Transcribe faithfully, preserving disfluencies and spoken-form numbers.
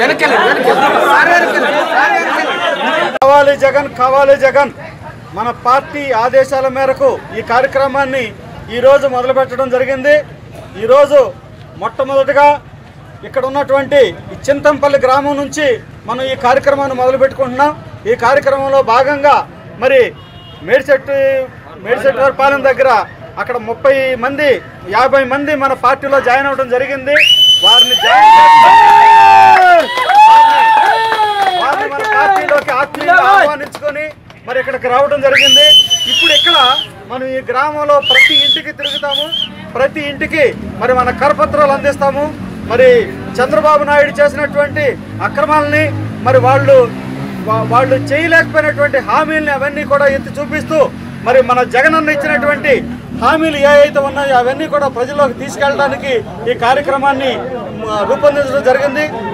కావాలి జగన్ కావాలి జగన్ మన పార్టీ ఆదేశాల మేరకు ఈ కార్యక్రమాన్ని ఈరోజు మొదలుపెట్టడం జరిగింది. ఈరోజు మొట్టమొదటిగా ఇక్కడ ఉన్నటువంటి ఈ చింతంపల్లి గ్రామం నుంచి మనం ఈ కార్యక్రమాన్ని మొదలు పెట్టుకుంటున్నాం. ఈ కార్యక్రమంలో భాగంగా మరి మేడిచెట్టు మేడిచెట్టు పాలెం దగ్గర అక్కడ ముప్పై మంది యాభై మంది మన పార్టీలో జాయిన్ అవ్వడం జరిగింది. వారిని జాయిన్ వారిని మన పార్టీలోకి ఆత్మీయంగా ఆహ్వానించుకొని మరి ఇక్కడికి రావడం జరిగింది. ఇప్పుడు ఇక్కడ మనం ఈ గ్రామంలో ప్రతి ఇంటికి తిరుగుతాము, ప్రతి ఇంటికి మరి మన కరపత్రాలు అందిస్తాము. మరి చంద్రబాబు నాయుడు చేసినటువంటి అక్రమాలని మరి వాళ్ళు వాళ్ళు చేయలేకపోయినటువంటి హామీలని అవన్నీ కూడా ఎత్తి చూపిస్తూ మరి మన జగనన్న ఇచ్చినటువంటి హామీలు ఏ అయితే ఉన్నాయో అవన్నీ కూడా ప్రజల్లోకి తీసుకెళ్ళడానికి ఈ కార్యక్రమాన్ని రూపొందించడం జరిగింది.